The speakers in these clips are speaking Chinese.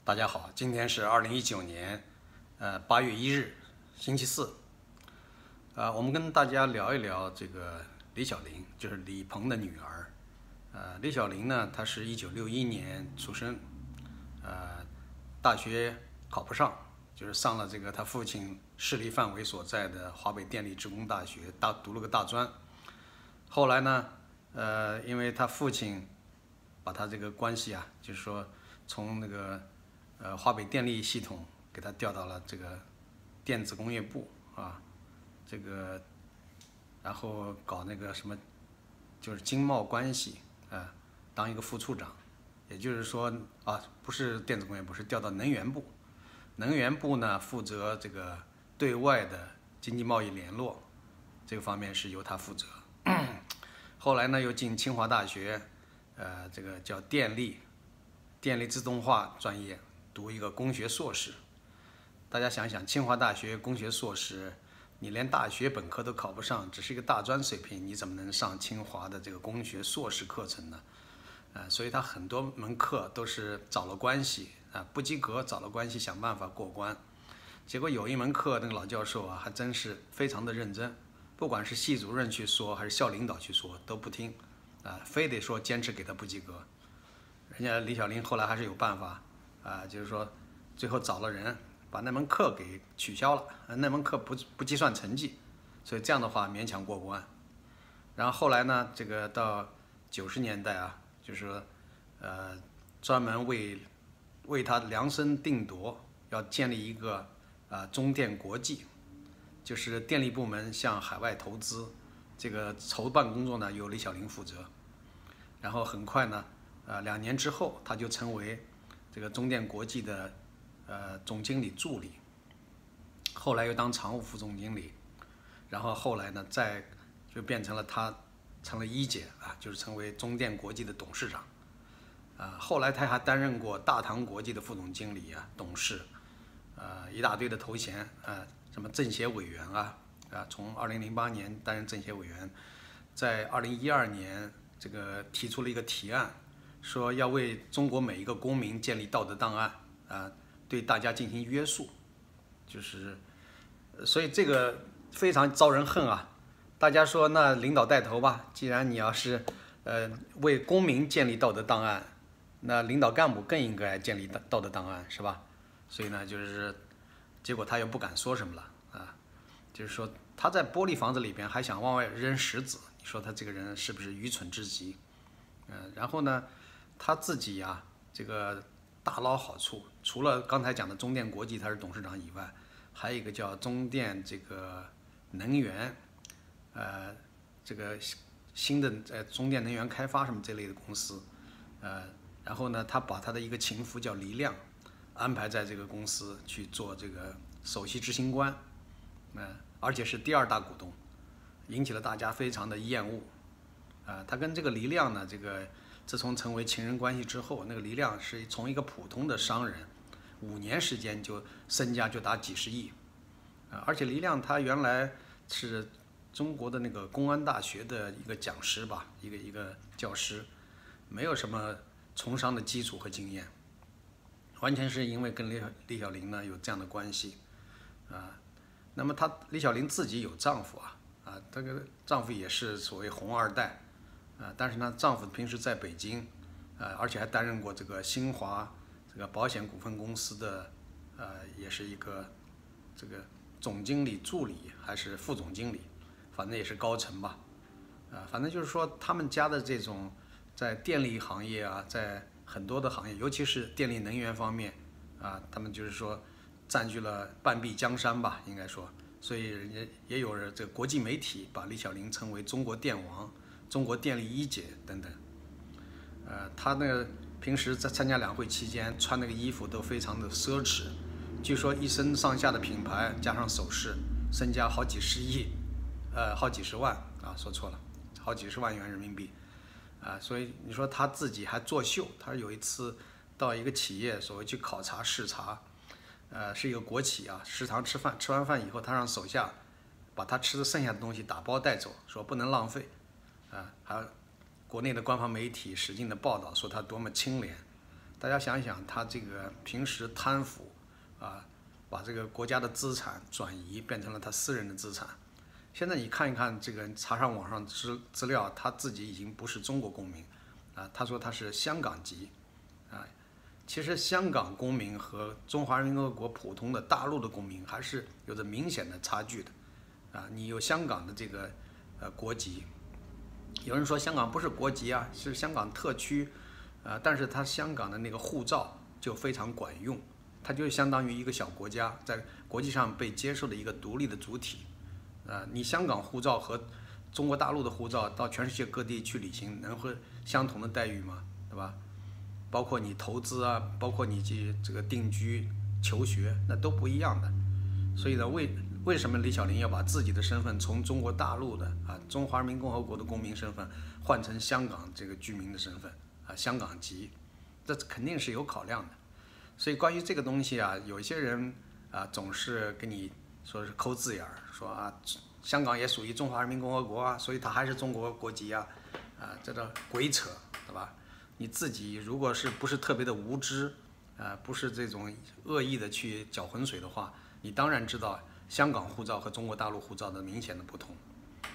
大家好，今天是2019年8月1日，星期四。我们跟大家聊一聊这个李小玲，就是李鹏的女儿。李小玲呢，她是1961年出生，大学考不上，就是上了这个她父亲势力范围所在的华北电力职工大学，读了个大专。后来呢，因为她父亲把她这个关系啊，就是说从那个华北电力系统给他调到了这个电子工业部啊，这个然后搞那个什么，就是经贸关系当一个副处长，也就是说不是电子工业部，是调到能源部。能源部呢负责这个对外的经济贸易联络，这个方面是由他负责。后来呢又进清华大学，这个叫电力自动化专业。读一个工学硕士，大家想想，清华大学工学硕士，你连大学本科都考不上，只是一个大专水平，你怎么能上清华的这个工学硕士课程呢？所以他很多门课都是找了关系不及格找了关系想办法过关。结果有一门课，那个老教授还真是非常的认真，不管是系主任去说还是校领导去说都不听非得说坚持给他不及格。人家李小玲后来还是有办法。就是说，最后找了人把那门课给取消了，那门课不计算成绩，所以这样的话勉强过关。然后后来呢，这个到90年代就是说，专门为他量身定夺，要建立一个中电国际，就是电力部门向海外投资，这个筹办工作呢由李小玲负责。然后很快呢，2年之后他就成为这个中电国际的总经理助理，后来又当常务副总经理，然后后来呢就变成了他成了一姐就是成为中电国际的董事长后来他还担任过大唐国际的副总经理董事一大堆的头衔什么政协委员从2008年担任政协委员，在2012年这个提出了一个提案。说要为中国每一个公民建立道德档案对大家进行约束，所以这个非常招人恨大家说那领导带头吧，既然你要是为公民建立道德档案，那领导干部更应该建立道德档案，是吧？所以呢，就是结果他又不敢说什么了就是说他在玻璃房子里边还想往外扔石子，你说他这个人是不是愚蠢至极？然后呢？他自己这个大捞好处，除了刚才讲的中电国际他是董事长以外，还有一个叫中电这个能源，这个新的中电能源开发什么这类的公司，然后呢，他把他的一个情妇叫黎亮安排在这个公司去做这个首席执行官，而且是第2大股东，引起了大家非常的厌恶，他跟这个黎亮呢，自从成为情人关系之后，那个黎亮是从一个普通的商人，5年时间就身家就达几十亿，而且黎亮他原来是中国的那个公安大学的一个讲师吧，一个教师，没有什么从商的基础和经验，完全是因为跟李小玲呢有这样的关系，那么李小玲自己有丈夫这个丈夫也是所谓红2代。但是呢，丈夫平时在北京，而且还担任过这个新华这个保险股份公司的，也是一个这个总经理助理还是副总经理，反正也是高层吧，反正就是说他们家的这种在电力行业在很多的行业，尤其是电力能源方面他们就是说占据了半壁江山吧，应该说，所以人家也有这个国际媒体把李小玲称为中国电王。中国电力一姐等等，他那个平时在参加两会期间穿那个衣服都非常的奢侈，据说一身上下的品牌加上首饰，身家好几十亿，好几十万说错了，好几十万元人民币，所以你说他自己还作秀，他有一次到一个企业所谓去考察视察，是一个国企食堂吃饭，吃完饭以后他让手下把他吃的剩下的东西打包带走，说不能浪费。还有国内的官方媒体使劲的报道说他多么清廉， 大家想一想，他这个平时贪腐啊，把这个国家的资产转移变成了他私人的资产。现在你看一看这个，查上网上资料，他自己已经不是中国公民啊，他说他是香港籍啊。其实香港公民和中华人民共和国普通的大陆的公民还是有着明显的差距的啊。你有香港的这个国籍，有人说香港不是国籍啊，是香港特区，但是他香港的那个护照就非常管用，它就相当于一个小国家，在国际上被接受的一个独立的主体。你香港护照和中国大陆的护照到全世界各地去旅行，能会相同的待遇吗？对吧？包括你投资啊，包括你这个定居、求学，那都不一样的。所以呢，为什么李小林要把自己的身份从中国大陆的中华人民共和国的公民身份换成香港这个居民的身份香港籍？这肯定是有考量的。所以关于这个东西啊，有一些人总是跟你说是抠字眼儿，说香港也属于中华人民共和国啊，所以它还是中国国籍啊，这叫鬼扯，对吧？你自己如果不是特别的无知，不是这种恶意的去搅浑水的话，你当然知道香港护照和中国大陆护照的明显的不同。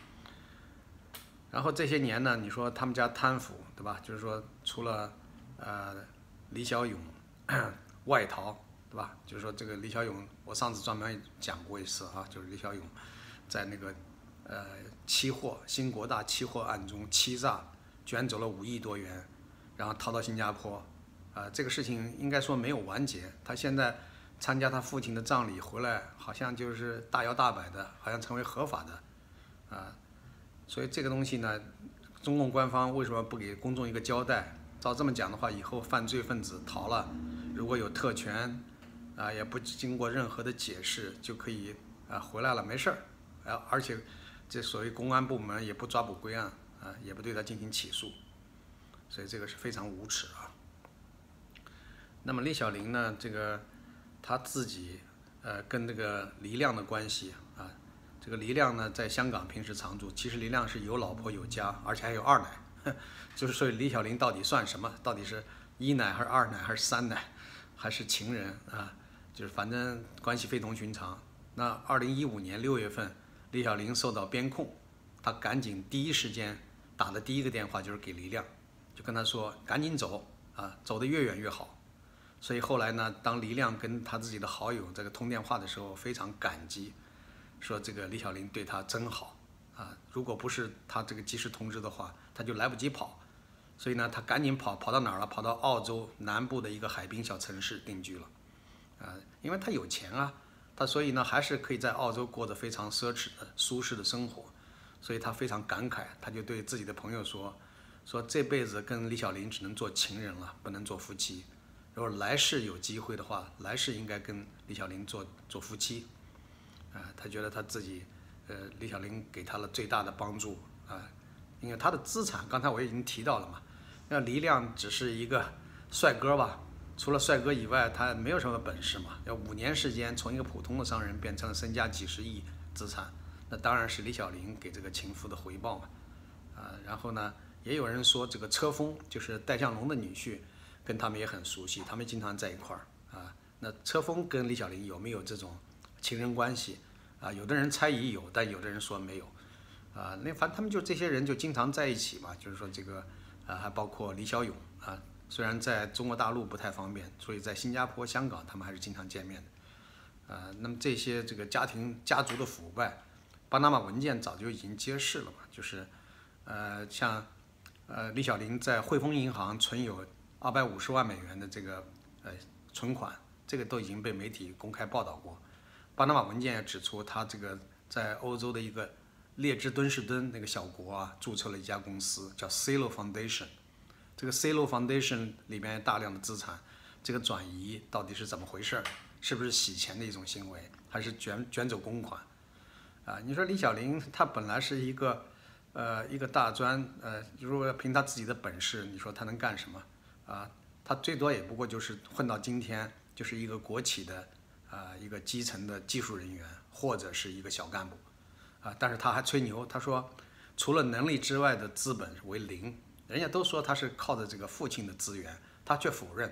然后这些年呢，你说他们家贪腐，对吧？就是说除了李小勇外逃，对吧？就是说这个李小勇，我上次专门讲过一次啊，就是李小勇在那个新国大期货案中欺诈卷走了5亿多元。然后逃到新加坡，这个事情应该说没有完结。他现在参加他父亲的葬礼回来，好像就是大摇大摆的，好像成为合法的，所以这个东西呢，中共官方为什么不给公众一个交代？照这么讲的话，以后犯罪分子逃了，如果有特权，也不经过任何的解释就可以回来了，没事儿，而且这所谓公安部门也不抓捕归案，也不对他进行起诉。所以这个是非常无耻啊。那么李小林呢，这个他自己跟这个黎亮的关系啊，这个黎亮呢在香港平时常住，其实黎亮是有老婆有家，而且还有二奶，就是所以李小林到底算什么？到底是一奶还是二奶还是三奶，还是情人啊？就是反正关系非同寻常。那2015年6月份，李小林受到边控，他赶紧第一时间打的第一个电话就是给黎亮。就跟他说赶紧走走得越远越好。所以后来呢，当黎亮跟他自己的好友这个通电话的时候，非常感激，说这个李小林对他真好如果不是他这个及时通知的话，他就来不及跑。所以呢，他赶紧跑到哪儿了？跑到澳洲南部的一个海滨小城市定居了因为他有钱他所以呢还是可以在澳洲过得非常奢侈的舒适的生活。所以他非常感慨，他就对自己的朋友说这辈子跟李小林只能做情人了，不能做夫妻。如果来世有机会的话，来世应该跟李小林做夫妻。他觉得他自己，李小林给他了最大的帮助因为他的资产，刚才我已经提到了嘛。那黎亮只是一个帅哥吧，除了帅哥以外，他没有什么本事嘛。要5年时间，从一个普通的商人变成了身家几十亿资产，那当然是李小林给这个情妇的回报嘛。然后呢？也有人说这个车峰就是戴相龙的女婿，跟他们也很熟悉，他们经常在一块儿那车峰跟李小林有没有这种情人关系有的人猜疑有，但有的人说没有那反正他们就这些人就经常在一起嘛。就是说这个还包括李小勇虽然在中国大陆不太方便，所以在新加坡、香港他们还是经常见面的那么这些这个家族的腐败，巴拿马文件早就已经揭示了嘛，就是像李小林在汇丰银行存有250万美元的这个存款，这个都已经被媒体公开报道过。巴拿马文件也指出，他这个在欧洲的一个列支敦士登那个小国注册了一家公司，叫 Cielo Foundation。这个 Cielo Foundation 里面大量的资产，这个转移到底是怎么回事？是不是洗钱的一种行为，还是卷走公款？你说李小林他本来是一个大专，如果凭他自己的本事，你说他能干什么他最多也不过就是混到今天，就是一个国企的一个基层的技术人员，或者是一个小干部但是他还吹牛，他说除了能力之外的资本为零。人家都说他是靠着这个父亲的资源，他却否认，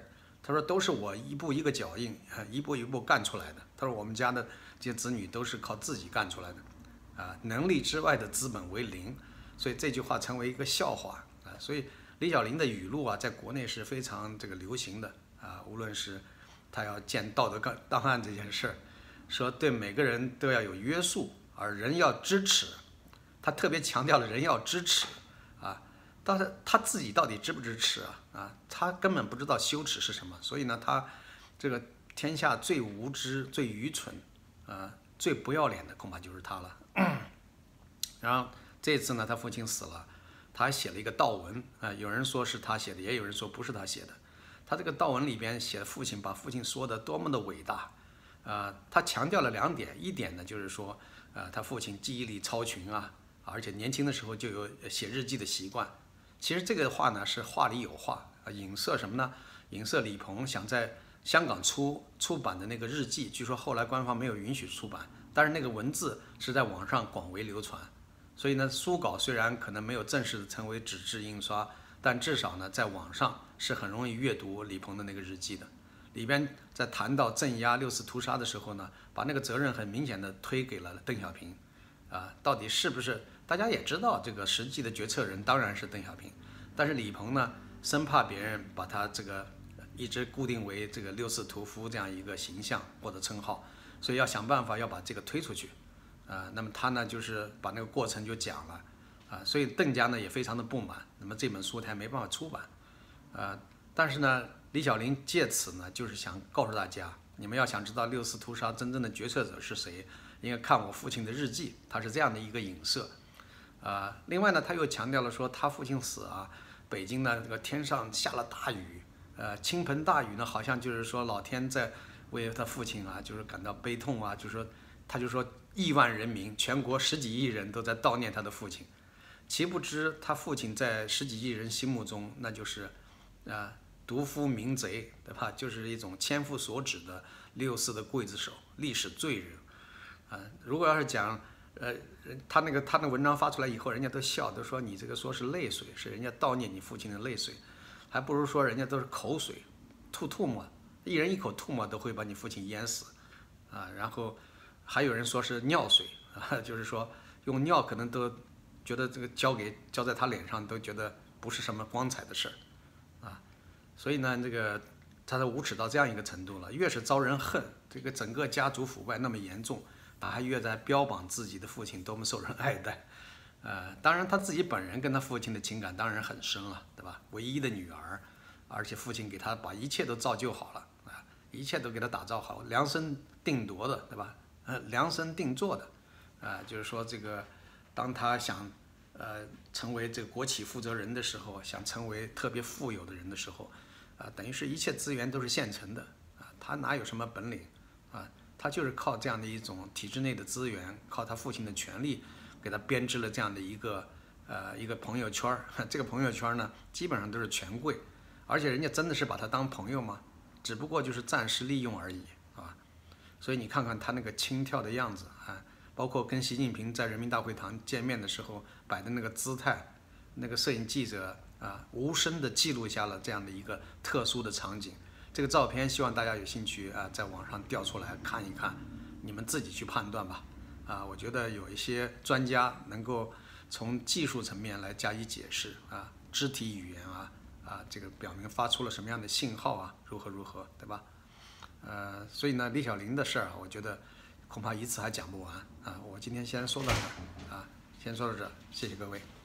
他说都是我一步一个脚印，一步一步干出来的。他说我们家的这些子女都是靠自己干出来的，能力之外的资本为零，所以这句话成为一个笑话啊。所以李小林的语录啊，在国内是非常这个流行的啊，无论是他要建道德档案这件事儿，说对每个人都要有约束，而人要支持，他特别强调了人要支持啊。但是他自己到底支不支持啊？他根本不知道羞耻是什么，所以呢，他这个天下最无知、最愚蠢、最不要脸的恐怕就是他了。然后这次呢，他父亲死了，他还写了一个悼文有人说是他写的，也有人说不是他写的。他这个悼文里边写父亲，把父亲说的多么的伟大，他强调了2点，一点呢就是说，他父亲记忆力超群啊，而且年轻的时候就有写日记的习惯。其实这个话呢是话里有话，影射什么呢？影射李鹏想在香港出版的那个日记，据说后来官方没有允许出版，但是那个文字是在网上广为流传。所以呢，书稿虽然可能没有正式的成为纸质印刷，但至少呢，在网上是很容易阅读李鹏的那个日记的。里边在谈到镇压6·4屠杀的时候呢，把那个责任很明显的推给了邓小平，到底是不是？大家也知道，这个实际的决策人当然是邓小平，但是李鹏呢，生怕别人把他这个一直固定为这个6·4屠夫这样一个形象或者称号，所以要想办法要把这个推出去，那么他呢就是把那个过程就讲了，所以邓家呢也非常的不满，那么这本书他也没办法出版，但是呢，李小林借此呢就是想告诉大家，你们要想知道6·4屠杀真正的决策者是谁，应该看我父亲的日记，他是这样的一个影射。另外呢，他又强调了说，他父亲死北京呢这个天上下了大雨，倾盆大雨呢，好像就是说老天在为他父亲就是感到悲痛他就说亿万人民，全国10几亿人都在悼念他的父亲，岂不知他父亲在10几亿人心目中，那就是毒夫民贼，对吧？就是一种千夫所指的6·4的刽子手，历史罪人。如果要是讲他那个文章发出来以后，人家都笑，都说你这个说是泪水，是人家悼念你父亲的泪水，还不如说人家都是口水，吐沫，一人一口吐沫都会把你父亲淹死，然后还有人说是尿水，就是说用尿可能都觉得这个浇在他脸上都觉得不是什么光彩的事儿，所以呢，这个他都无耻到这样一个程度了，越是招人恨，这个整个家族腐败那么严重。他还越在标榜自己的父亲多么受人爱戴，当然他自己本人跟他父亲的情感当然很深了，对吧？唯一的女儿，而且父亲给他把一切都造就好了，一切都给他打造好，量身定夺的，对吧？量身定做的，就是说这个，当他想成为这个国企负责人的时候，想成为特别富有的人的时候，等于是一切资源都是现成的，他哪有什么本领他就是靠这样的一种体制内的资源，靠他父亲的权力，给他编织了这样的一个朋友圈。这个朋友圈呢，基本上都是权贵，而且人家真的是把他当朋友吗？只不过就是暂时利用而已所以你看看他那个轻佻的样子包括跟习近平在人民大会堂见面的时候摆的那个姿态，那个摄影记者无声地记录下了这样的一个特殊的场景。这个照片希望大家有兴趣在网上调出来看一看，你们自己去判断吧。我觉得有一些专家能够从技术层面来加以解释肢体语言这个表明发出了什么样的信号如何，对吧？所以呢，李小林的事儿我觉得恐怕一次还讲不完我今天先说到这儿先说到这儿，谢谢各位。